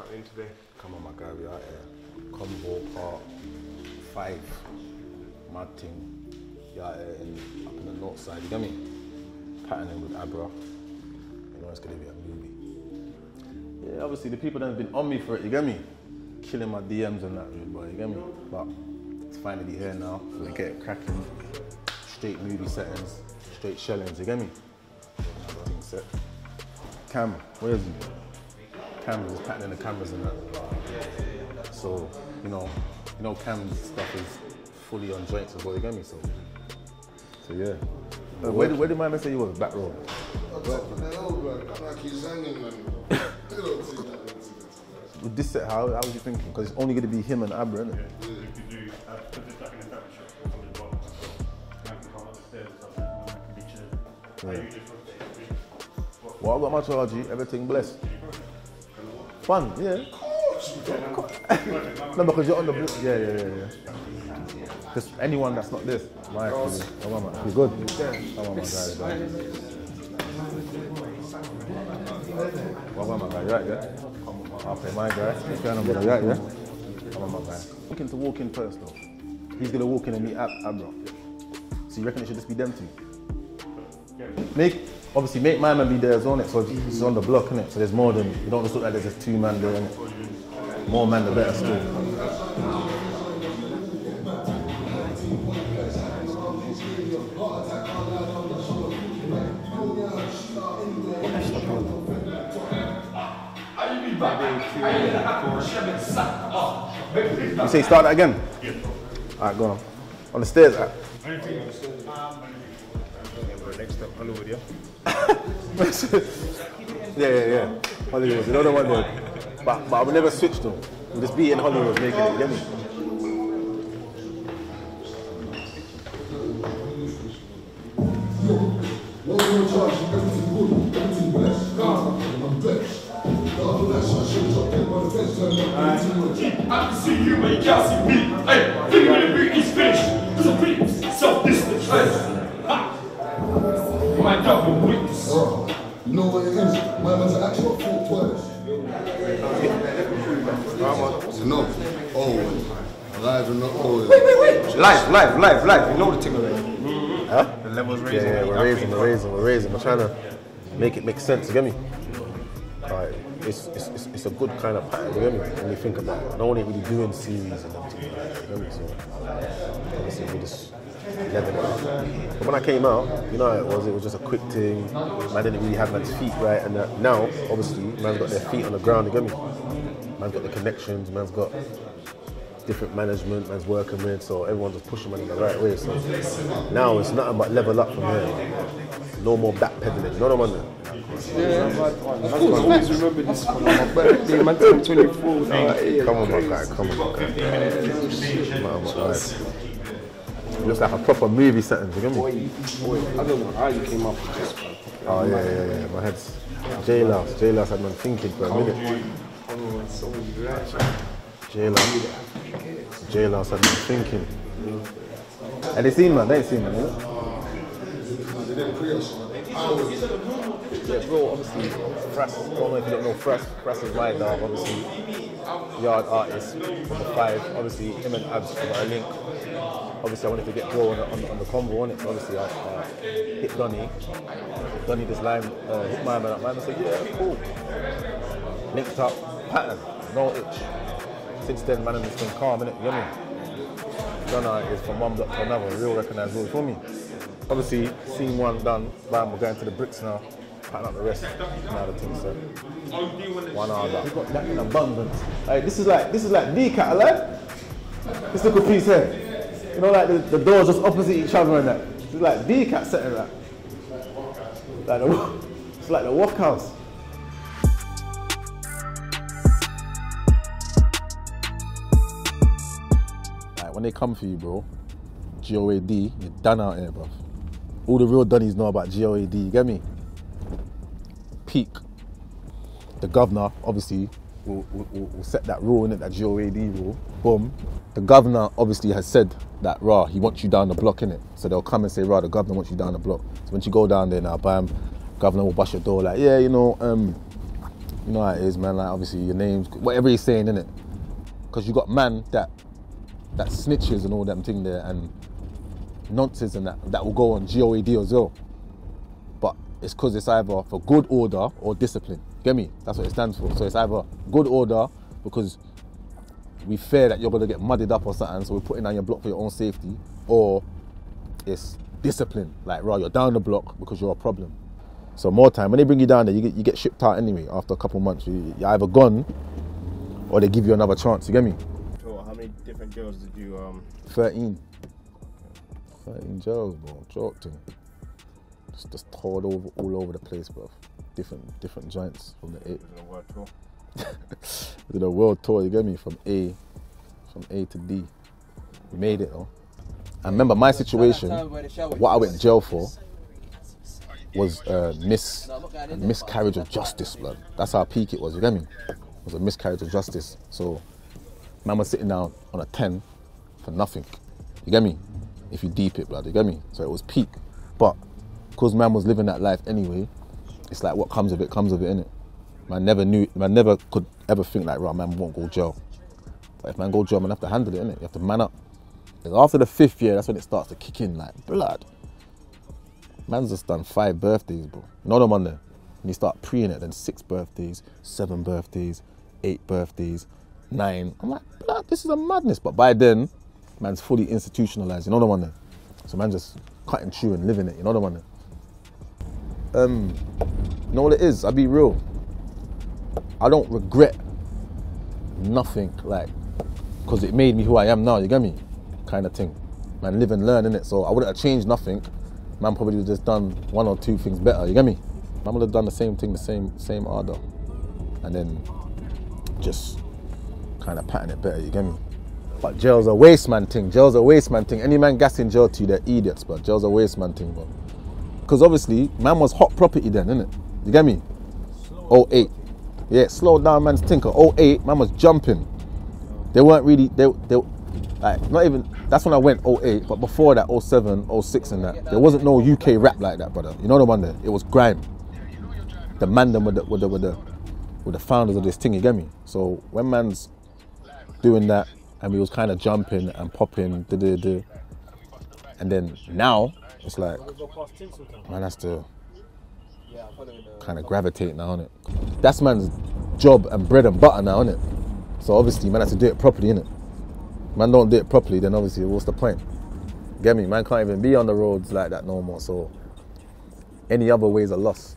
happening today? Come on, my guy, we out here. Combo part 5. Mad thing. You out here up in the north side, you get me? Patterning with Abra. You know it's gonna be a movie. Yeah, obviously the people that have been on me for it, you get me? Killing my DMs and that, rude boy, you get me? But it's finally here now. We get it cracking. Straight movie settings, straight shellings, you get me? Everything set. Cam, where is he? Cam is patterning the cameras and that. So, you know Cam's stuff is fully on joints as well, you get me? So yeah. Where did my man say you was? Back row? With this set, how was you thinking? Because it's only going to be him and Abra, isn't it? Yeah, you could do, because it's like in a coffee shop, from the bottom, so man can come up the stairs or something, man can be chilling. How you just Well, I got my charge, everything blessed. Fun, yeah. No, because you're on the book. Yeah. Because anyone that's not this, my feeling. Come on, man. You good? Come on, my guy. Come on, my guy. You right, yeah? Okay, my guy. What's going on, brother? You right, yeah? Come on, my guy. Looking to walk in first, though. He's going to walk in and meet Abra. So you reckon it should just be them two? Obviously, make my man be there as well, so it's on the block, innit? So there's more than, you don't just look like there's just 2 man there, innit? More man, the better still. You say start that again? Yeah. Alright, go on. On the stairs, Next up, Hollywood, yeah? yeah. Hollywood, you know the one there. But I will never switch though. We'll just be in Hollywood making it, you get me? I can see you when you can't see me. Hey, think when the beat is finished. So please, self-distance. My double witness. You know what it is? My man's actually got 4 twice. No. Oh, live and not all. Wait. Live. You know the thing already. Huh? The level's raising. Yeah, we're raising. We're trying to make it make sense, you get me? Right. It's a good kind of pattern, you get me? When you think about it. I don't want it really doing series and everything like that, you get me? So, obviously, we just level it up. But when I came out, you know how it was just a quick thing. Man didn't really have man's feet right, and now, obviously, man's got their feet on the ground, you get me? Man's got the connections, man's got different management, man's working with, so everyone's just pushing man in the right way. So now it's nothing but level up from here. No more backpedaling, you know what I mean? Yeah, of course, always remember this one. My birthday, man, 24. Come on, my guy. It looks like a proper movie setting, you get me? Boy, I don't know how you came up with this, man. Oh, yeah. My head's J-Louse had man thinking for a minute. J-Louse had man thinking. And they ain't seen, man, you know? Yeah, bro, obviously, Frass, I don't know if you don't know Frass is my dog, obviously, yard artist, number 5, obviously, him and Abs got a link. Obviously, I wanted to get Bro on the combo on it, so obviously, I hit Donny this line, hit my man up, man, I said, yeah, cool. Linked up, pattern, no itch. Since then, man, it's been calm, innit, you know what I mean? Donny is from one block to another, real recognised role for me. Obviously, scene 1 done, bam, we're going to the bricks now. Pattern up the rest. Now the thing said. 1 hour back. We got that in abundance. Like, this is like D-Cat, like? This little piece here. You know, like the doors just opposite each other and that. It's like D-Cat setting that. It's like the workhouse. Like, when they come for you, bro, GOAD, you're done out here, bro. All the real Dunnies know about GOAD, you get me? Peak. The governor, obviously, will set that rule, innit, that GOAD rule. Boom. The governor, obviously, has said that, rah, he wants you down the block, innit? So they'll come and say, rah, the governor wants you down the block. So once you go down there now, bam, governor will bust your door like, yeah, you know, You know how it is, man. Like obviously your name's whatever he's saying, innit? Because you got man that snitches and all them thing there and nonsense and that will go on GOAD as well. But it's because it's either for good order or discipline. Get me? That's what it stands for. So it's either good order because we fear that you're gonna get mudded up or something, so we're putting down your block for your own safety, or it's discipline, like right, you're down the block because you're a problem. So more time, when they bring you down there, you get shipped out anyway after a couple months. You're either gone or they give you another chance, you get me? So how many different jails did you 13 jails, bro, joke thing. Just toured all over the place, bro. Different joints from the 8. Did a world tour, you get me? From A to D. We made it, though. I remember my situation, what I went to jail for was a miscarriage of justice, blood. That's how peak it was, you get me? It was a miscarriage of justice. So, man was sitting down on a 10 for nothing. You get me? If you deep it, blood, you get me? So it was peak. But, because man was living that life anyway, it's like what comes of it, innit? Man never could ever think like, right, man won't go jail. But if man go jail, man have to handle it, innit? You have to man up. And after the 5th year, that's when it starts to kick in, like, blood. Man's just done 5 birthdays, bro. You know them on there? And you start preing it, then 6 birthdays, 7 birthdays, 8 birthdays, 9. I'm like, blood, this is a madness. But by then, man's fully institutionalized, you know them on there? So man just cutting through and living it, you know them on there? You know what it is? I'll be real. I don't regret nothing, like, because it made me who I am now, you get me? Kind of thing. Man, live and learn, innit? So I wouldn't have changed nothing. Man probably would have just done 1 or 2 things better, you get me? Man would have done the same thing, the same order. And then just kind of pattern it better, you get me? But jail's a waste man thing, Any man gassing jail to you, they're idiots, but jail's a waste man thing, bro. Because obviously, man was hot property then, innit? You get me? 08. Yeah, slow down man's tinker. 08, man was jumping. They weren't really, they like, not even, that's when I went 08, but before that, 07, 06 and that, there wasn't no UK rap like that, brother. You know the one there? It was grime. The man them with the founders of this thing, you get me? So when man's doing that, and we was kind of jumping and popping, and then now, it's like, man has to kind of gravitate now, innit? That's man's job and bread and butter now, innit? So obviously, man has to do it properly, innit? Man don't do it properly, then obviously, what's the point? Get me? Man can't even be on the roads like that no more, so any other ways are lost.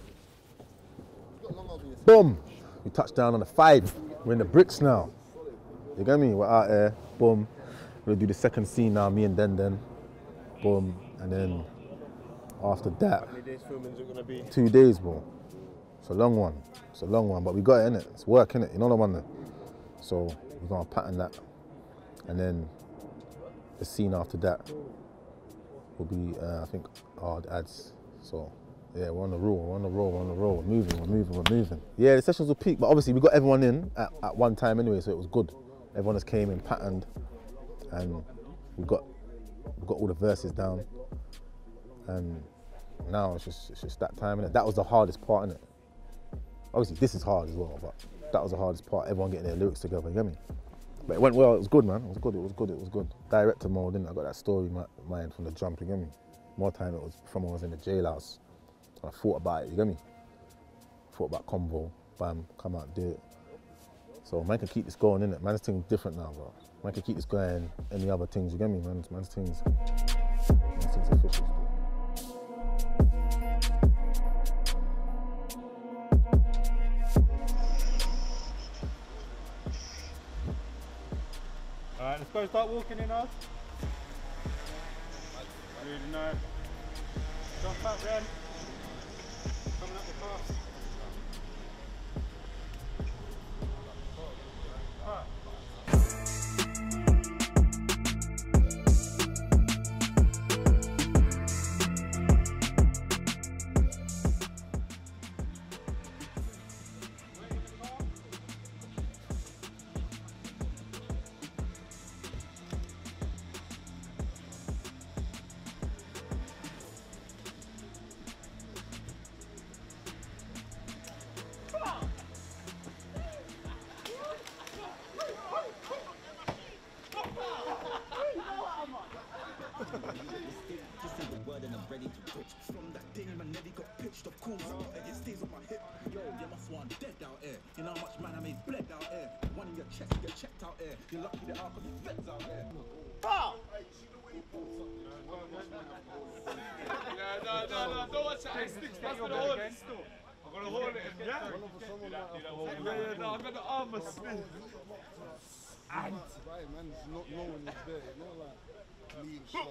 Boom! We touched down on the 5. We're in the bricks now. You get me? We're out here, boom. We're gonna do the second scene now, me and Den. Boom. And then after that, how many days filming is it gonna be? 2 days, bro. It's a long one, but we got it, innit? It's work, innit? You know the one there? So we're gonna pattern that. And then the scene after that will be, I think, the ads. So yeah, we're on the roll. We're moving. Yeah, the sessions will peak, but obviously we got everyone in at one time anyway, so it was good. Everyone just came in, patterned, and we got all the verses down. And now it's just that time, innit? That was the hardest part, innit? Obviously this is hard as well, but that was the hardest part, everyone getting their lyrics together, you get me? But it went well, it was good, man. It was good. Director mode, innit? I got that story in mind from the jump, you get me? More time it was from when I was in the jailhouse. I thought about it, you get me? Thought about convo, bam, come out, do it. So man can keep this going, innit? Man's thing's different now, bro. Man can keep this going, any other things, you get me? Man's thing's official still. Alright, let's go start walking in us. Really nice. Jump up, Ren. Coming up the car. Just say the word and I'm ready to pitch. From that day, my Nelly got pitched. Of course, it stays on my hip. Yo, you must want dead out here. You know how much man I made bled out here. One in your chest, you get checked out here. You're lucky the outcome is feds out here. No, don't watch that. Sticks, that's gonna hold it still. I'm gonna hold it. Yeah? No, I'm gonna armor spin. Right, man, it's not no one is there, you know, like clean shot.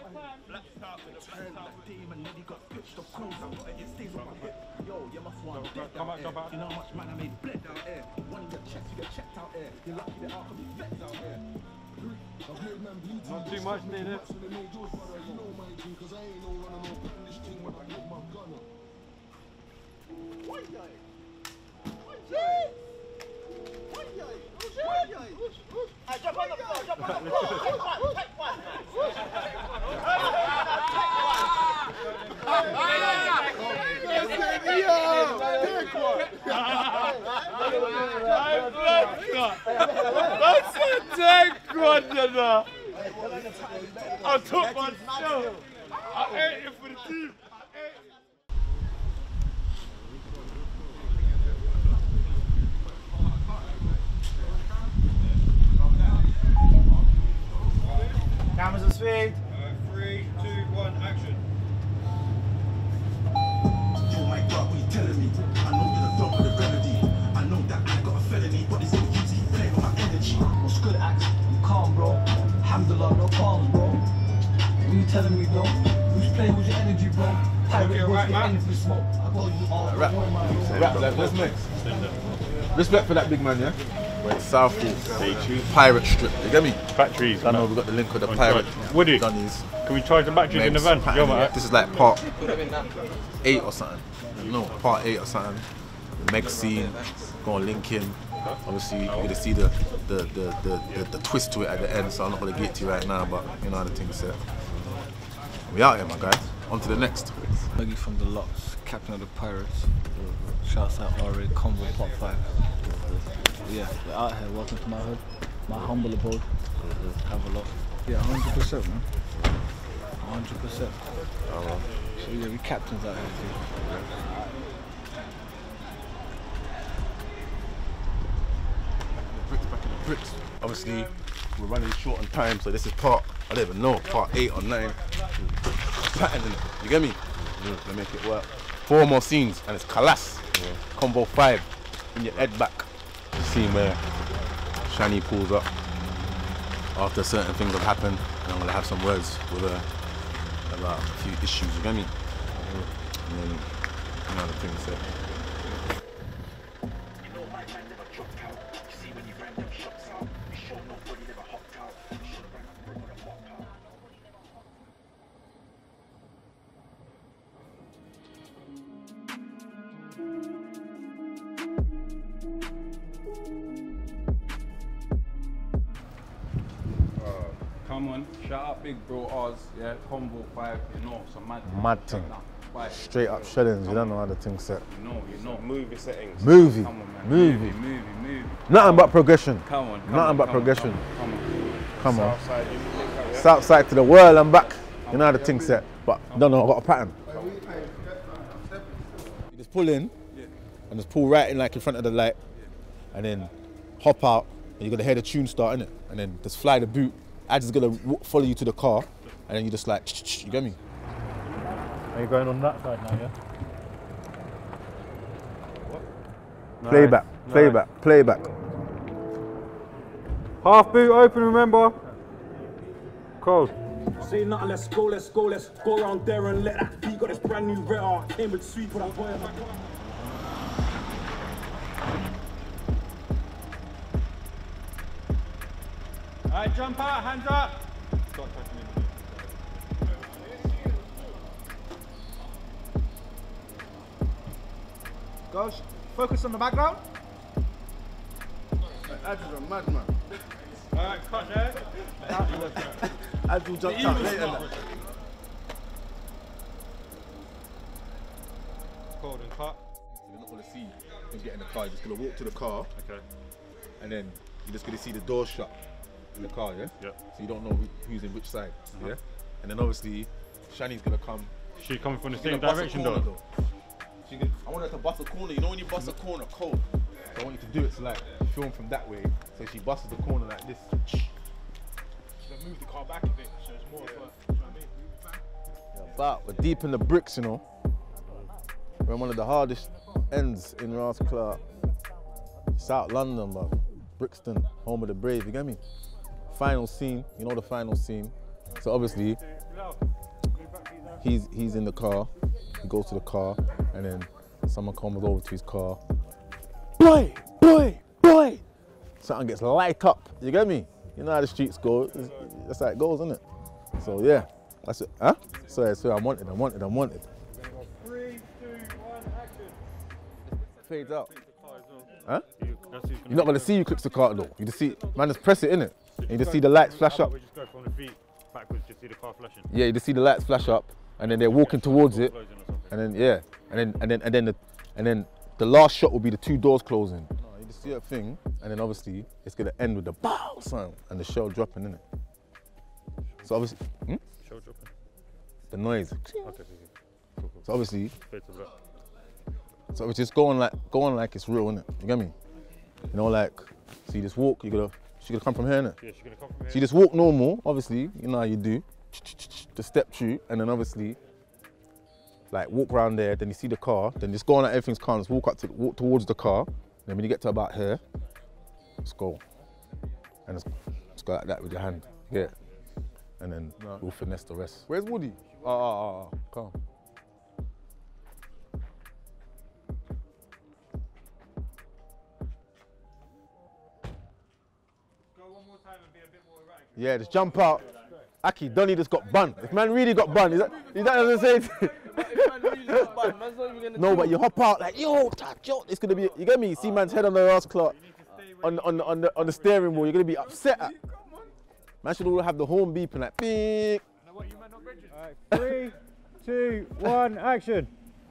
That day, my Nelly got pitched. Of course, it stays on my hip. Yo, you must want dead out here. You know how much man I made bled out here. One in your chest, you get checked out here. You're lucky the outcome is feds out here. Not too much, did it? Because I ain't no running no this thing when I get my gun up. Jump on the floor, jump on the floor. Take one. That's a take one, I took myself. I ate it for the team. Cameras on speed. 3, 2, 1, action. Yo, my God, what you telling me? I know you're the dog with the remedy. I know that I got a felony, but it's no use you playing with my energy. What's good, act? You calm, bro. Alhamdulillah, no problems, bro. What you telling me, though? Who's playing with your energy, bro? Pirate boys get anything smoke. I told you all. Rap like this mix. Respect for that big man, yeah? Southall, Pirate Strip, you get me? Batteries. I know we've got the link with the Pirate Woody, Gunnies. can we charge the batteries in the van? This is like part 8 or something. No, part 8 or something. The Meg scene, going Lincoln. Obviously, you're gonna see the twist to it at the end, so I'm not gonna get to you right now, but you know how the thing's set. We out here, my guys. On to the next. Buggy from the Locks, captain of the Pirates. Shouts out RA, Combo Pop 5. Yeah, we're out here, welcome to my hood, my humble abode. Have a lot. Yeah, 100%, man. 100%. So yeah, we captains out here too. Bricks. Obviously, we're running short on time, so this is part, I don't even know, part 8 or 9. Pattern in it, you get me? To make it work. 4 more scenes, and it's Kalas. Combo 5, in your head back. The scene where Shani pulls up after certain things have happened, and I'm gonna have some words with her about a few issues, you get me? And then, you know the thing said. Come on, shout out big bro Oz, yeah, Combo 5, you know, some Mad thing. Straight up shellings, you don't know how the thing's set. You know. Movie settings. Movie. Come on, man. Movie. Nothing but progression. Come on. Nothing but progression. Come on. Southside, Southside to the world and back. You know how the thing's set, but don't know, I've got a pattern. You just pull in, and just pull right in like in front of the light, and then hop out, and you're gonna hear the tune start, innit? And then just fly the boot. I just gonna follow you to the car, and then you just like, you get me? Are you going on that side now, yeah? What? Playback. Half boot open, remember? Cool. Say nothing, let's go around there and let that beat. Got this brand new red came with sweet for that boy. Alright, jump out, hands up. Gosh, focus on the background. Ad's a madman. Alright, cut there. Ad will jump out later. Cold and cut. You're not gonna see him get in the car, you're just gonna walk to the car, Okay. and then you're just gonna see the door shut in the car, yeah? Yeah. So you don't know who's in which side, yeah? And then obviously, Shani's gonna come. She coming from the She's same gonna bust a direction corner, though. I want her to bust a corner. You know when you bust a corner cold? So I want you to do it to like film from that way. So she busts the corner like this. Move the car back a bit, so it's more of a, you know what I mean? But we're deep in the bricks, you know. We're in one of the hardest ends in Ross Clark. South London, bro. Brixton, home of the brave, you get me? Final scene, you know the final scene. So obviously, he's in the car, he goes to the car, and then someone comes over to his car. Boy! Something gets light up, you get me? You know how the streets go, that's how it goes, isn't it? So yeah, that's it, huh? So I'm wanted. 3, 2, 1, action. Fades out. Huh? You're not gonna see who clicks the car though. You just see, man, just press it in it. And you just see the lights flash up. We just go from the feet backwards, just see the car flashing. Yeah, you just see the lights flash up, and then they're walking towards it, and then yeah, and then the last shot will be the 2 doors closing. You just see that thing, and then obviously it's gonna end with the bow sound and the shell dropping in it. So obviously, Shell dropping. The noise. Okay. Cool. So obviously. Fade to black. So it's just going like it's real, innit? You get me? You know, like, so you just walk, she gonna come from here, innit? Yeah, she's gonna come from here. So you just walk normal, obviously, you know how you do. Just step through, and then obviously, like walk around there, then you see the car, then just go on like everything's calm, just walk towards the car, then when you get to about here, just go. And just go like that with your hand, yeah. And then we'll finesse the rest. Where's Woody? Calm. Yeah, just jump out. Aki, Donny just got bun. If man really got bun, is that what I'm saying? No, but you hop out like, yo, touch, yo. It's gonna be, you get me? You see man's head on the ass clock, on the steering wheel. You're gonna be upset. Man should all have the horn beeping like, beep. Alright, 3, 2, 1, action.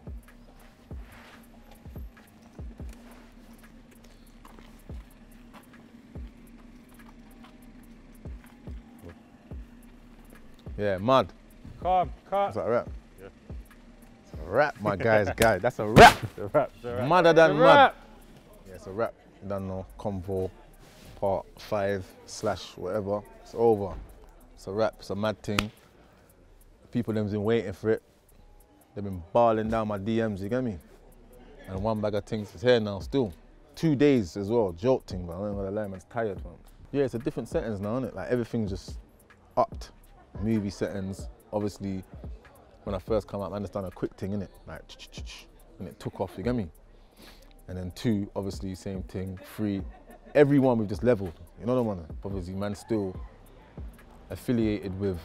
Yeah, mud. Calm, cut. Is that a rap? Yeah. It's a rap, my guys. That's a rap. It's a rap. It's a rap. Madder than It's a mud. rap. Yeah, it's a rap. You don't know. Convo, part 5/ whatever. It's over. It's a rap. It's a mad thing. People them's been waiting for it. They've been barling down my DMs, you get me? And one bag of things is here now still. 2 days as well, joke thing, but I don't know the lie, man's tired, man. Yeah, it's a different settings now, isn't it? Like everything's just upped. Movie settings, obviously, when I first come out, man, just done a quick thing, innit? Like, and it took off, you get me? And then 2, obviously, same thing. 3, everyone we've just leveled, you know what I mean? Obviously, man, still affiliated with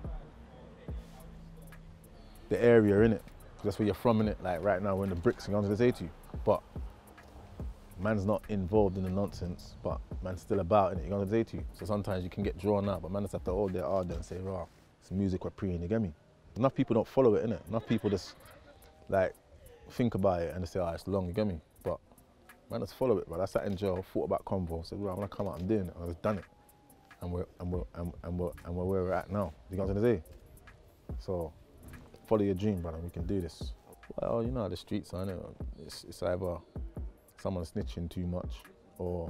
the area, innit? Because that's where you're from, innit? Like, right now, we're in the bricks, you know what I'm saying to you? But man's not involved in the nonsense, but man's still about it, you know what I'm saying to you? So sometimes you can get drawn out, but man just have to hold their ardor and say, raw, it's music we're preying, you get me? Enough people don't follow it, innit? Enough people just, like, think about it and they say, oh, it's long, you get me? But man just follow it, but I sat in jail, thought about convo, said, right, when I come out, I'm doing it, and I've just done it. And we're where we're at now, you know what I'm saying? So, follow your dream, brother, we can do this. Well, you know how the streets are, innit? It's either someone snitching too much, or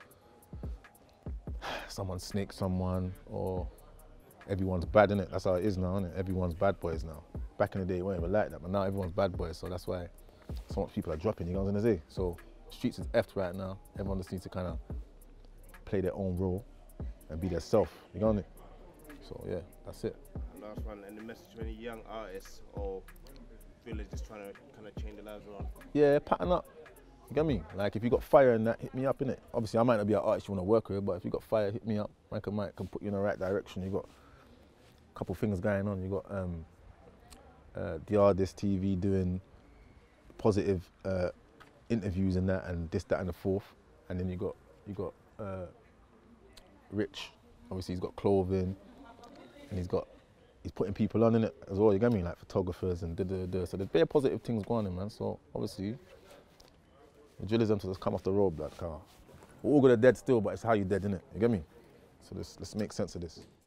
someone snaked someone, or everyone's bad, innit? That's how it is now, innit? Everyone's bad boys now. Back in the day, it wasn't even like that, but now everyone's bad boys, so that's why so much people are dropping, you know what I'm gonna say? So, streets is effed right now. Everyone just needs to kind of play their own role and be their self, you know what I mean? So, yeah, that's it. Last one, and the message to any young artists or villagers trying to kind of change their lives around? Yeah, pattern up. You get me? Like, if you got fire in that, hit me up, innit? Obviously, I might not be an artist you want to work with, but if you got fire, hit me up. Mic can put you in the right direction. You got a couple things going on. You got the artist TV doing positive interviews and that, and this, that, and the fourth. And then you got Wretch. Obviously, he's got clothing, and he's putting people on in it as well. You get me? Like photographers and da. So there's bare positive things going on, man. So obviously, the drill is them to just come off the road, blood car. We're all gonna dead still, but it's how you dead, innit? You get me? So let's make sense of this.